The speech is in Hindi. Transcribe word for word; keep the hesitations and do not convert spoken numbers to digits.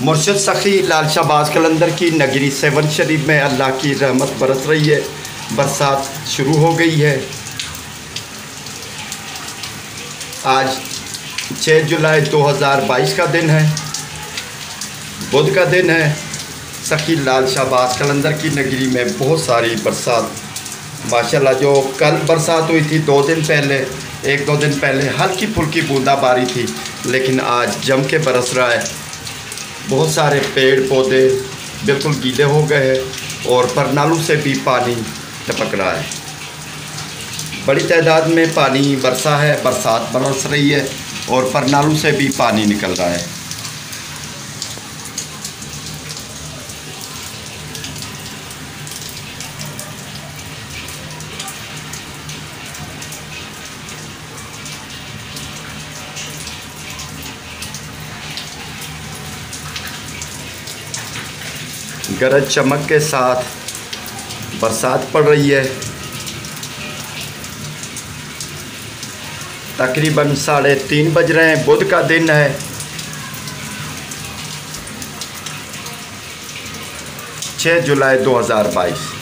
मुर्शिद सखी लाल शाहबाज कलंदर की नगरी सेवन शरीफ में अल्लाह की रहमत बरस रही है। बरसात शुरू हो गई है। आज छः जुलाई दो हज़ार बाईस का दिन है, बुध का दिन है। सखी लाल शाहबाज कलंदर की नगरी में बहुत सारी बरसात माशाल्लाह, जो कल बरसात हुई थी दो दिन पहले, एक दो दिन पहले हल्की फुल्की बूंदाबांदी थी, लेकिन आज जम के बरस रहा है। बहुत सारे पेड़ पौधे बिल्कुल गीले हो गए हैं और परनालों से भी पानी टपक रहा है। बड़ी तादाद में पानी बरसा है, बरसात बरस रही है और परनालों से भी पानी निकल रहा है। गरज चमक के साथ बरसात पड़ रही है। तकरीबन साढ़े तीन बज रहे हैं। बुध का दिन है। छः जुलाई दो हज़ार बाईस।